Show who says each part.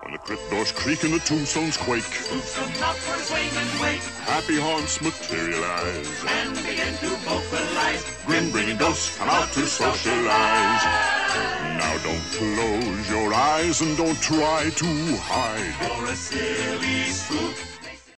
Speaker 1: And the crypt doors creak and the tombstones quake.
Speaker 2: Spooks come out for a swing and wake.
Speaker 1: Happy haunts materialize
Speaker 2: And begin to vocalize.
Speaker 1: Grin bringing ghosts come out to socialize. Now don't close your eyes and don't try to hide.
Speaker 2: For a silly spook.